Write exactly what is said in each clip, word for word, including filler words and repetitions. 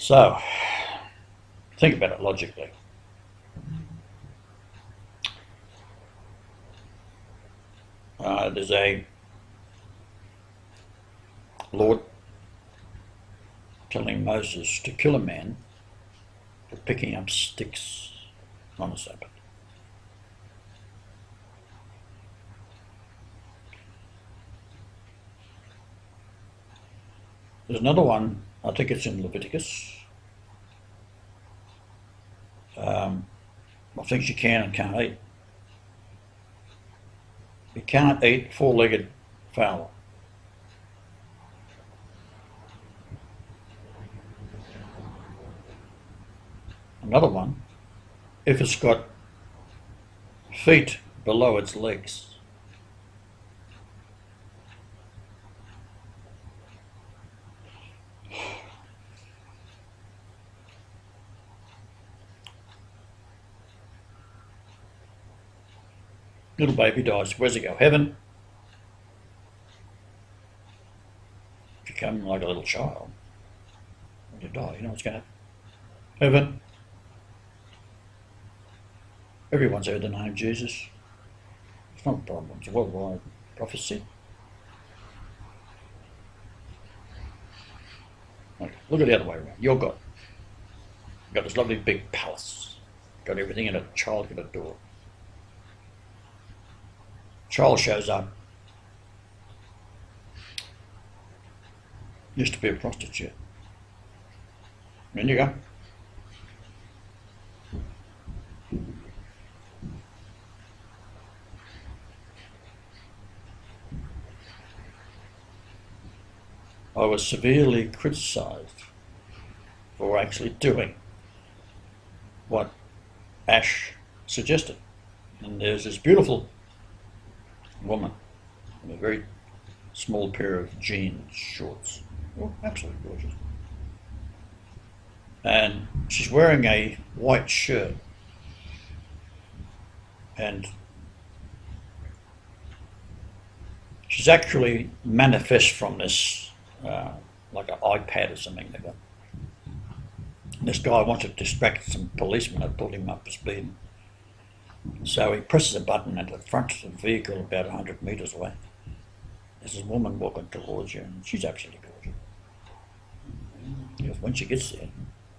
So, think about it logically. Uh, there's a Lord telling Moses to kill a man for picking up sticks on the Sabbath. There's another one, I think it's in Leviticus. Um, of things you can and can't eat. You can't eat four-legged fowl. Another one, if it's got feet below its legs. Little baby dies, where's it go? Heaven? If you come like a little child, when you die, you know what's going to happen? Heaven. Everyone's heard the name Jesus. It's not a problem, it's a worldwide prophecy. Okay, look at the other way around. You're God. You've got this lovely big palace. Got everything in it, a child can adore. Child shows up. Used to be a prostitute. In you go. I was severely criticised for actually doing what Ash suggested. And there's this beautiful woman in a very small pair of jeans shorts. Oh, absolutely gorgeous. And she's wearing a white shirt. And she's actually manifest from this, uh, like an iPad or something like that. This guy wanted to distract some policemen that pulled him up for speeding. So he presses a button at the front of the vehicle about one hundred metres away. There's this woman walking towards you, and she's absolutely gorgeous. Because when she gets there,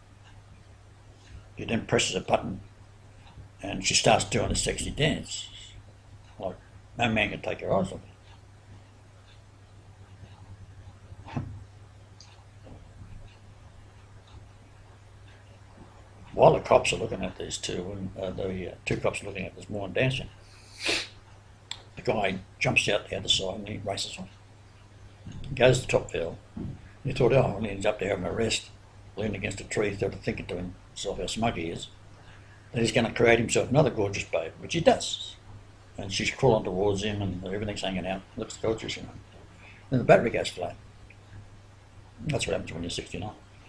he then presses a button, and she starts doing a sexy dance. Like, no man can take her eyes off her. While the cops are looking at these two, and uh, the uh, two cops are looking at this woman dancing, the guy jumps out the other side and he races on. He goes to the top of the hill. He thought, oh, when he ends up there having a rest, leaning against a tree, started thinking to himself how smug he is, that he's going to create himself another gorgeous babe, which he does. And she's crawling towards him and everything's hanging out. Looks gorgeous, you know. Then the battery goes flat. That's what happens when you're sixty-nine.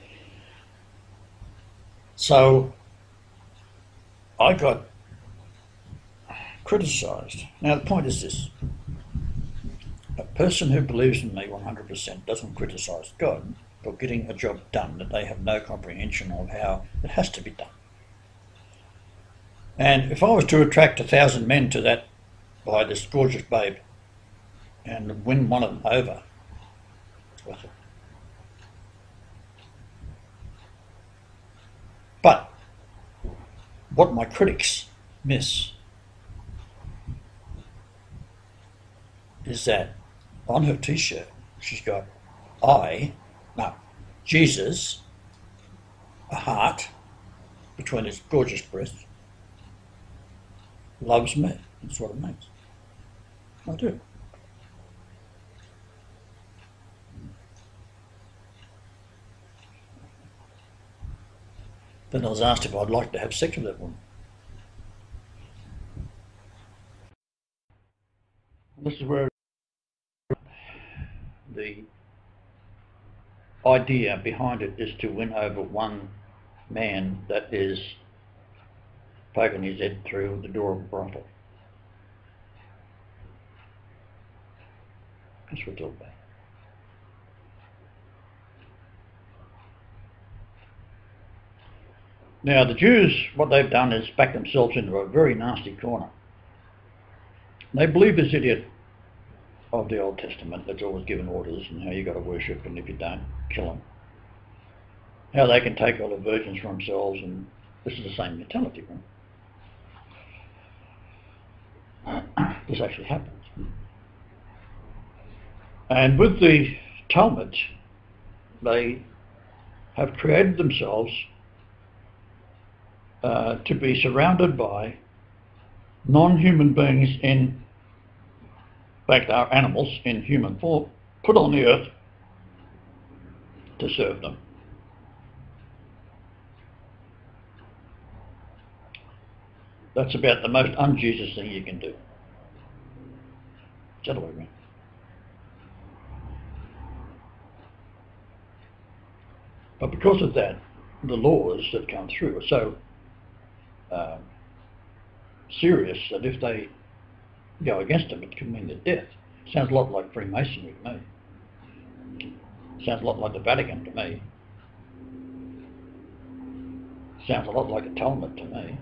So I got criticised. Now the point is this. A person who believes in me one hundred percent doesn't criticise God for getting a job done that they have no comprehension of how it has to be done. And if I was to attract a thousand men to that by this gorgeous babe and win one of them over, it's worth it. But what my critics miss is that on her t-shirt she's got I, no, Jesus, a heart between his gorgeous breasts, loves me. That's what it means. I do. Then I was asked if I'd like to have sex with that woman. This is where the idea behind it is to win over one man that is poking his head through the door of a brothel. That's what it's all about. Now the Jews, what they've done is back themselves into a very nasty corner. They believe this idiot of the Old Testament that's always given orders and how you got to worship, and if you don't, kill them. How they can take all the virgins for themselves, and this is the same mentality, right? This actually happens. And with the Talmud, they have created themselves uh, to be surrounded by non-human beings, in fact are animals in human form, put on the earth to serve them. That's about the most un-Jesus thing you can do. It's the other way around. But because of that, the laws that come through are so um, serious that if they go against them, it can mean their death. Sounds a lot like Freemasonry to me. Sounds a lot like the Vatican to me. Sounds a lot like a Talmud to me.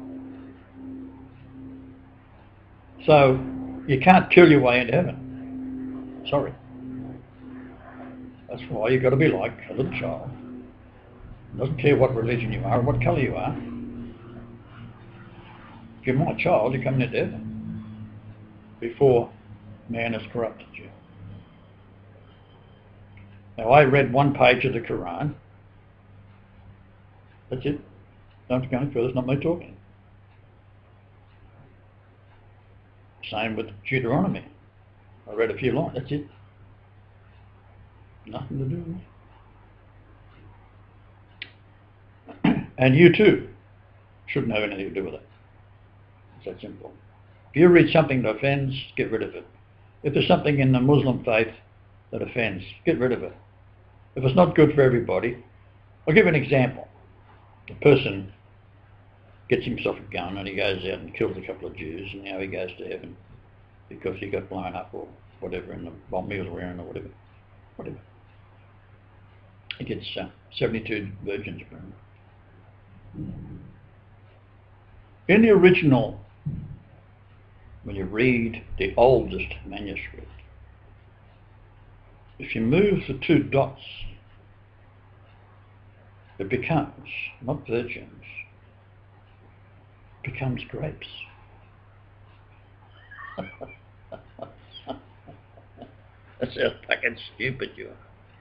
So you can't kill your way into heaven. Sorry. That's why you've got to be like a little child. It doesn't care what religion you are or what colour you are. If you're my child, you're coming into heaven before man has corrupted you. Now, I read one page of the Quran. That's it. Don't go any further. It's not me talking. Same with Deuteronomy. I read a few lines. That's it. Nothing to do with it. And you too shouldn't have anything to do with it. It's that simple. If you read something that offends, get rid of it. If there's something in the Muslim faith that offends, get rid of it. If it's not good for everybody, I'll give you an example. A person gets himself a gun and he goes out and kills a couple of Jews, and now he goes to heaven because he got blown up or whatever in the bomb he was wearing or whatever. Whatever. He gets uh, seventy-two virgins burned. In the original, when you read the oldest manuscript, if you move the two dots, it becomes, not virgins, it becomes grapes. That's how fucking stupid you are.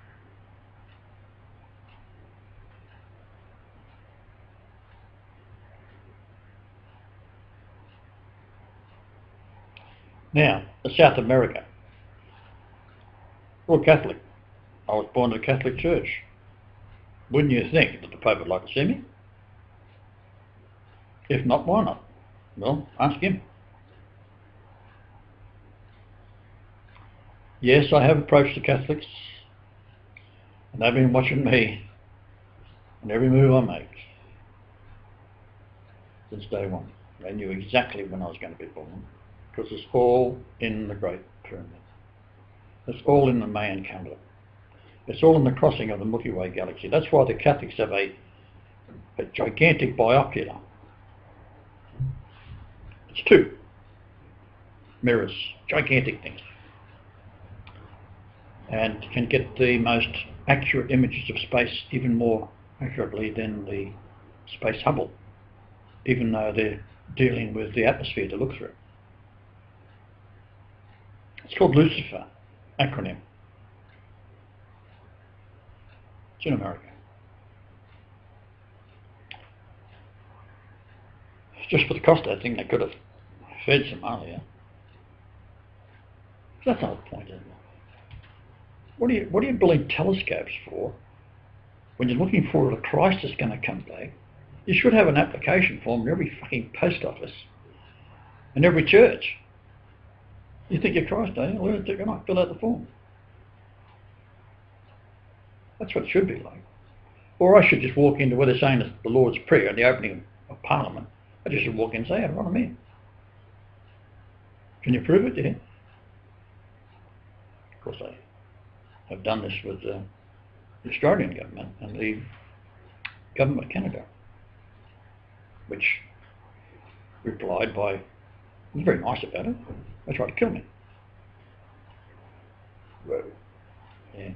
Now, South America. Well, Catholic. I was born in a Catholic church. Wouldn't you think that the Pope would like to see me? If not, why not? Well, ask him. Yes, I have approached the Catholics, and they've been watching me and every move I make since day one. They knew exactly when I was going to be born, because it's all in the Great Pyramid. It's all in the Mayan calendar. It's all in the crossing of the Milky Way galaxy. That's why the Catholics have a, a gigantic binocular. It's two mirrors, gigantic things, and can get the most accurate images of space even more accurately than the Space Hubble, even though they're dealing with the atmosphere to look through. It's called Lucifer, acronym. It's in America. Just for the cost of that thing, they could have fed Somalia. That's not the point, is it? What are you, what are you building telescopes for when you're looking for a Christ that's going to come back? You should have an application form in every fucking post office and every church. You think you're Christ, eh? Well, take a night, fill out the form. That's what it should be like. Or I should just walk into where they're saying the Lord's Prayer at the opening of Parliament. I just should walk in and say, "I want me." Can you prove it? Yeah. Of course, I have done this with uh, the Australian government and the government of Canada. which replied by, he was very nice about it, they tried to kill me. Whoa. Yeah.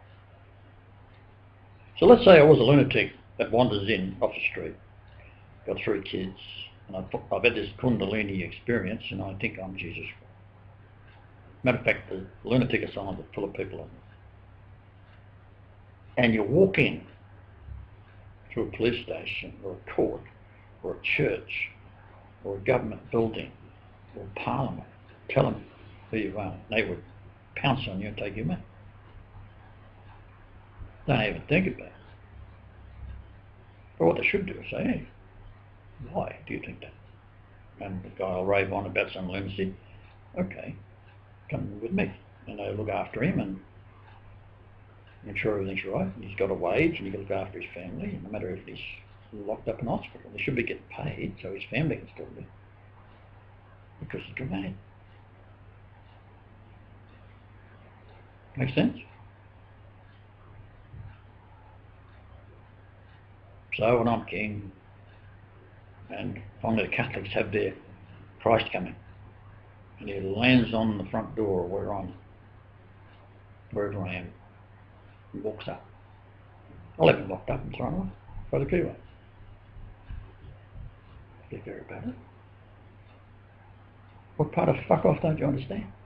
So let's say I was a lunatic that wanders in off the street, got three kids, and I've, I've had this Kundalini experience, and I think I'm Jesus. Matter of fact, the lunatic asylum is full of people. And you walk in to a police station, or a court, or a church, or a government building, or parliament, tell them who you are. They would pounce on you and take you in. Don't even think about it. But what they should do is say, hey, why do you think that? And the guy will rave on about some lunacy. Okay, come with me. And they look after him and make sure everything's right. He's got a wage and you've got to look after his family. No matter if he's locked up in hospital, he should be getting paid so his family can still live. Because he's dramatic. Makes sense? So when I'm king, and finally the Catholics have their Christ coming, and he lands on the front door where I'm, wherever I am, he walks up. I'll have him locked up and thrown away, throw the key away. Be very bad. What part of fuck off don't you understand?